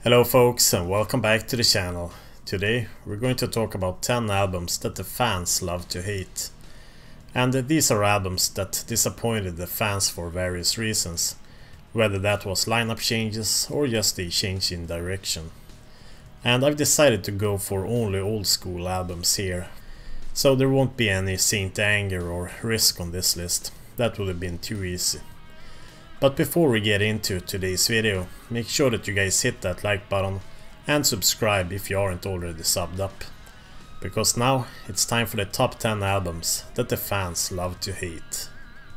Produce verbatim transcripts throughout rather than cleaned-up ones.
Hello folks and welcome back to the channel. Today we're going to talk about ten albums that the fans love to hate. And these are albums that disappointed the fans for various reasons, whether that was lineup changes or just a change in direction. And I've decided to go for only old school albums here, so there won't be any Saint Anger or Risk on this list. That would have been too easy. But before we get into today's video, make sure that you guys hit that like button and subscribe if you aren't already subbed up. Because now it's time for the top ten albums that the fans love to hate.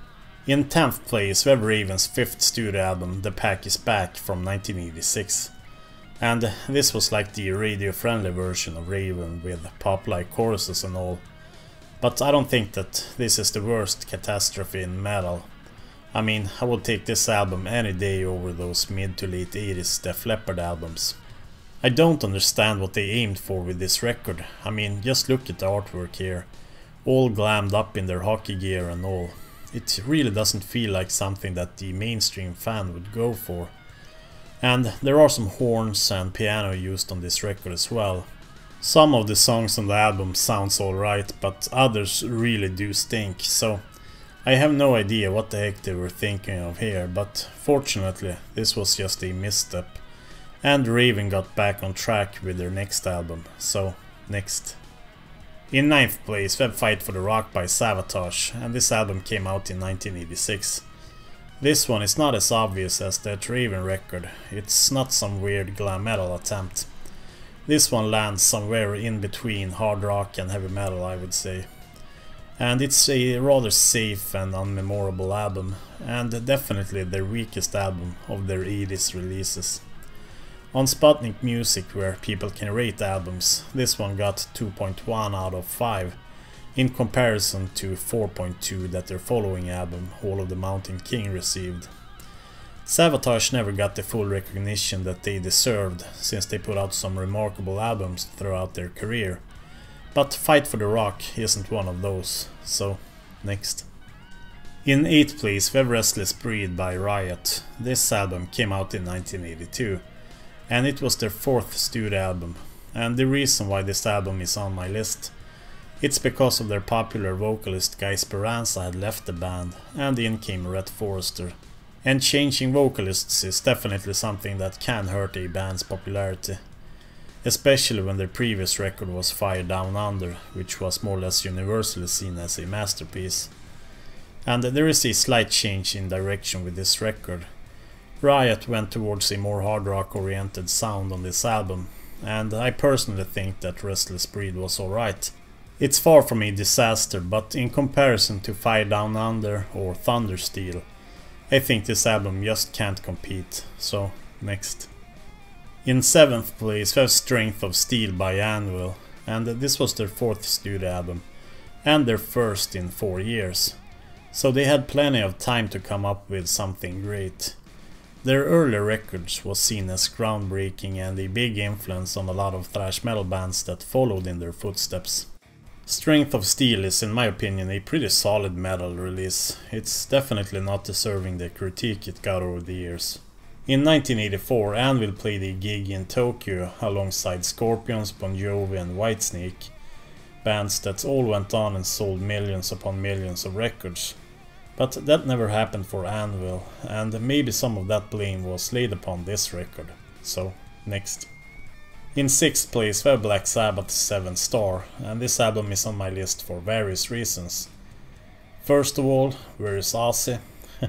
In tenth place we have Raven's fifth studio album The Pack Is Back from nineteen eighty-six. And this was like the radio friendly version of Raven with pop-like choruses and all. But I don't think that this is the worst catastrophe in metal. I mean, I would take this album any day over those mid to late eighties Def Leppard albums. I don't understand what they aimed for with this record. I mean, just look at the artwork here. All glammed up in their hockey gear and all. It really doesn't feel like something that the mainstream fan would go for. And there are some horns and piano used on this record as well. Some of the songs on the album sounds alright, but others really do stink, so I have no idea what the heck they were thinking of here, but fortunately this was just a misstep. And Raven got back on track with their next album, so next. In ninth place we have Fight for the Rock by Savatage, and this album came out in nineteen eighty-six. This one is not as obvious as that Raven record, it's not some weird glam metal attempt. This one lands somewhere in between hard rock and heavy metal, I would say. And it's a rather safe and unmemorable album, and definitely their weakest album of their eighties releases. On Sputnik Music, where people can rate albums, this one got two point one out of five, in comparison to four point two that their following album, Hall of the Mountain King, received. Savatage never got the full recognition that they deserved, since they put out some remarkable albums throughout their career. But Fight for the Rock isn't one of those, so next. In eighth place we have Restless Breed by Riot. This album came out in nineteen eighty-two, and it was their fourth studio album. And the reason why this album is on my list, it's because of their popular vocalist Guy Speranza had left the band, and in came Rhett Forrester. And changing vocalists is definitely something that can hurt a band's popularity. Especially when their previous record was Fire Down Under, which was more or less universally seen as a masterpiece. And there is a slight change in direction with this record. Riot went towards a more hard rock oriented sound on this album, and I personally think that Restless Breed was alright. It's far from a disaster, but in comparison to Fire Down Under or Thundersteel, I think this album just can't compete, so next. In seventh place we have Strength of Steel by Anvil, and this was their fourth studio album, and their first in four years. So they had plenty of time to come up with something great. Their earlier records was seen as groundbreaking and a big influence on a lot of thrash metal bands that followed in their footsteps. Strength of Steel is in my opinion a pretty solid metal release. It's definitely not deserving the critique it got over the years. In nineteen eighty-four, Anvil played a gig in Tokyo alongside Scorpions, Bon Jovi and Whitesnake, bands that all went on and sold millions upon millions of records. But that never happened for Anvil, and maybe some of that blame was laid upon this record. So, next. In sixth place we have Black Sabbath's Seven Star, and this album is on my list for various reasons. First of all, where is Ozzy?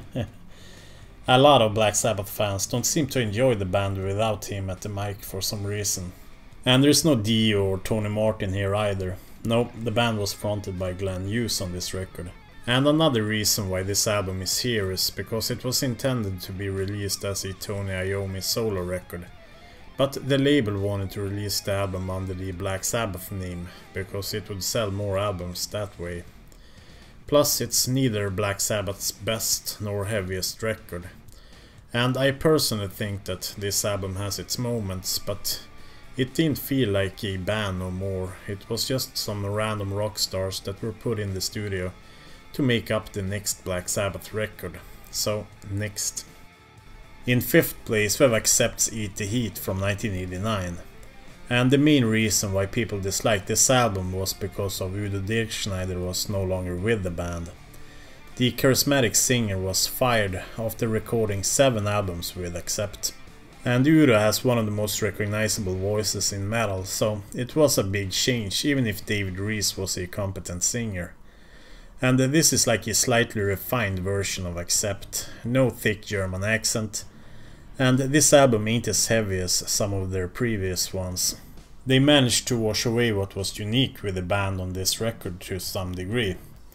A lot of Black Sabbath fans don't seem to enjoy the band without him at the mic for some reason. And there's no Dio or Tony Martin here either. No, the band was fronted by Glenn Hughes on this record. And another reason why this album is here is because it was intended to be released as a Tony Iommi solo record. But the label wanted to release the album under the Black Sabbath name, because it would sell more albums that way. Plus it's neither Black Sabbath's best nor heaviest record. And I personally think that this album has its moments, but it didn't feel like a band no more. It was just some random rock stars that were put in the studio to make up the next Black Sabbath record. So, next. In fifth place we have Accept's Eat the Heat from nineteen eighty-nine. And the main reason why people disliked this album was because of Udo Dirkschneider was no longer with the band. The charismatic singer was fired after recording seven albums with Accept. And Udo has one of the most recognizable voices in metal, so it was a big change even if David Reese was a competent singer. And this is like a slightly refined version of Accept, no thick German accent, and this album ain't as heavy as some of their previous ones. They managed to wash away what was unique with the band on this record to some degree.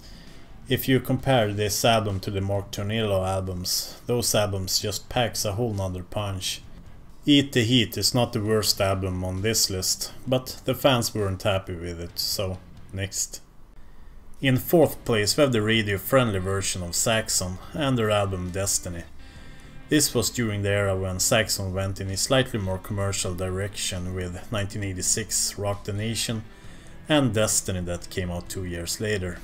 If you compare this album to the Mark Tornillo albums, those albums just packs a whole nother punch. Eat the Heat is not the worst album on this list, but the fans weren't happy with it, so next. In fourth place we have the radio-friendly version of Saxon and their album Destiny. This was during the era when Saxon went in a slightly more commercial direction with nineteen eighty-six Rock the Nation and Destiny that came out two years later.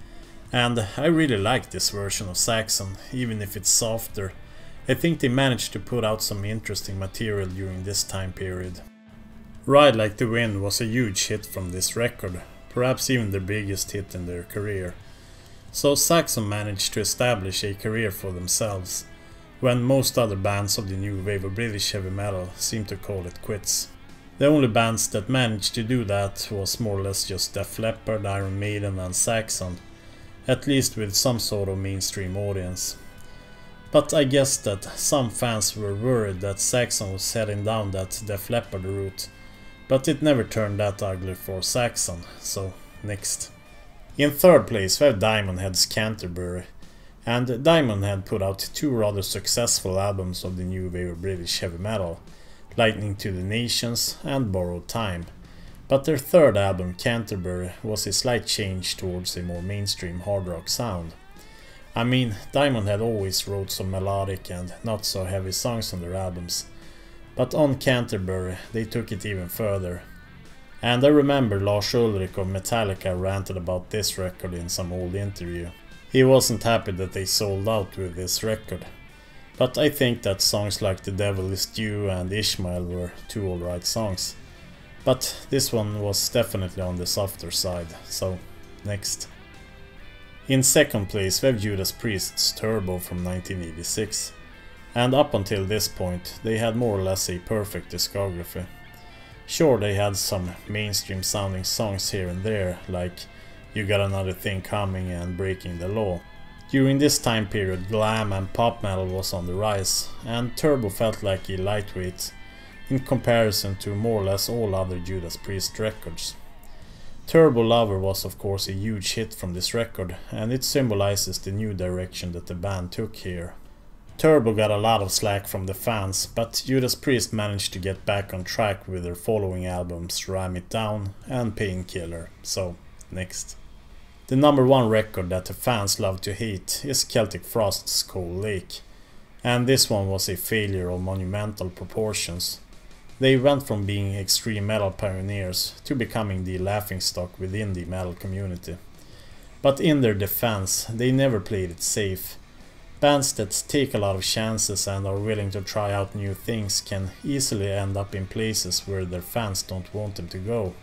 And I really like this version of Saxon, even if it's softer. I think they managed to put out some interesting material during this time period. Ride Like the Wind was a huge hit from this record, perhaps even their biggest hit in their career. So Saxon managed to establish a career for themselves, when most other bands of the new wave of British heavy metal seemed to call it quits. The only bands that managed to do that was more or less just Def Leppard, Iron Maiden and Saxon, at least with some sort of mainstream audience. But I guess that some fans were worried that Saxon was heading down that Def Leppard route, but it never turned that ugly for Saxon, so next. In third place we have Diamond Head's Canterbury, and Diamond Head put out two rather successful albums of the new wave of British heavy metal, Lightning to the Nations and Borrowed Time, but their third album Canterbury was a slight change towards a more mainstream hard rock sound. I mean, Diamond Head always wrote some melodic and not so heavy songs on their albums, but on Canterbury they took it even further. And I remember Lars Ulrich of Metallica ranted about this record in some old interview. He wasn't happy that they sold out with this record, but I think that songs like The Devil Is Due and Ishmael were two alright songs. But this one was definitely on the softer side, so next. In second place we have Judas Priest's Turbo from nineteen eighty-six, and up until this point they had more or less a perfect discography. Sure, they had some mainstream sounding songs here and there, like You Got Another Thing Coming and Breaking the Law. During this time period glam and pop metal was on the rise, and Turbo felt like a lightweight in comparison to more or less all other Judas Priest records. Turbo Lover was of course a huge hit from this record, and it symbolizes the new direction that the band took here. Turbo got a lot of slack from the fans, but Judas Priest managed to get back on track with their following albums Ram It Down and Painkiller, so next. The number one record that the fans love to hate is Celtic Frost's Cold Lake, and this one was a failure of monumental proportions. They went from being extreme metal pioneers to becoming the laughingstock within the metal community. But in their defense, they never played it safe. Bands that take a lot of chances and are willing to try out new things can easily end up in places where their fans don't want them to go.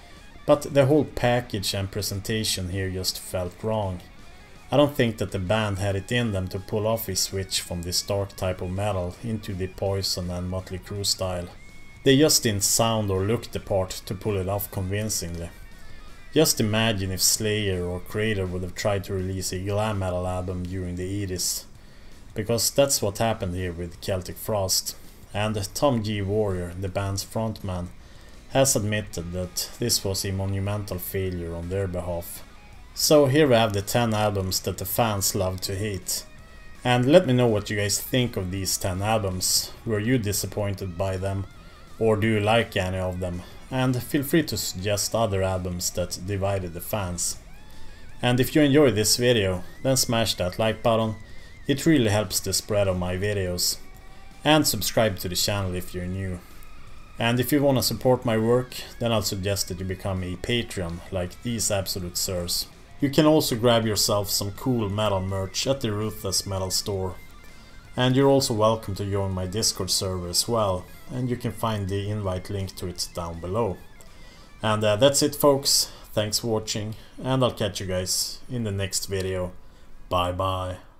But the whole package and presentation here just felt wrong. I don't think that the band had it in them to pull off a switch from this dark type of metal into the Poison and Motley Crue style. They just didn't sound or look the part to pull it off convincingly. Just imagine if Slayer or Creator would have tried to release a glam metal album during the eighties. Because that's what happened here with Celtic Frost. And Tom G. Warrior, the band's frontman, has admitted that this was a monumental failure on their behalf. So here we have the ten albums that the fans love to hate. And let me know what you guys think of these ten albums. Were you disappointed by them? Or do you like any of them? And feel free to suggest other albums that divided the fans. And if you enjoyed this video, then smash that like button. It really helps the spread of my videos. And subscribe to the channel if you're new. And if you want to support my work, then I'll suggest that you become a Patreon like these absolute sirs. You can also grab yourself some cool metal merch at the Ruthless metal store. And you're also welcome to join my Discord server as well, and you can find the invite link to it down below. And uh, that's it folks, thanks for watching, and I'll catch you guys in the next video. Bye bye.